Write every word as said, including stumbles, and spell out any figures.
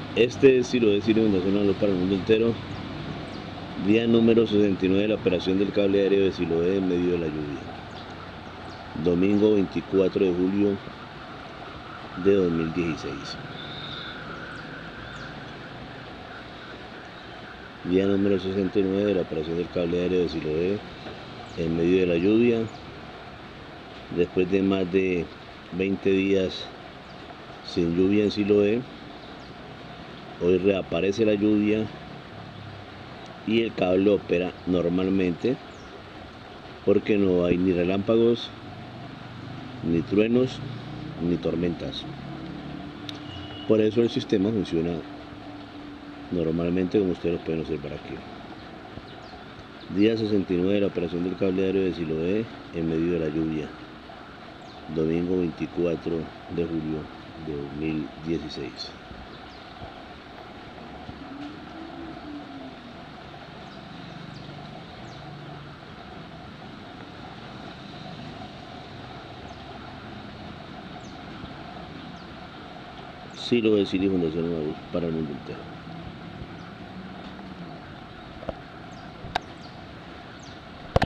Este es Siloé, Siloé Fundación La Luz para el mundo entero. Día número sesenta y nueve de la operación del cable aéreo de Siloé en medio de la lluvia. Domingo veinticuatro de julio de dos mil dieciséis. Día número sesenta y nueve de la operación del cable aéreo de Siloé en medio de la lluvia. Después de más de veinte días sin lluvia en Siloé, hoy reaparece la lluvia y el cable opera normalmente porque no hay ni relámpagos, ni truenos, ni tormentas. Por eso el sistema funciona normalmente, como ustedes lo pueden observar aquí. Día sesenta y nueve de la operación del cable aéreo de Siloé en medio de la lluvia. Domingo veinticuatro de julio de dos mil dieciséis. Siloé, Siloé Fundación La Luz para el mundo entero.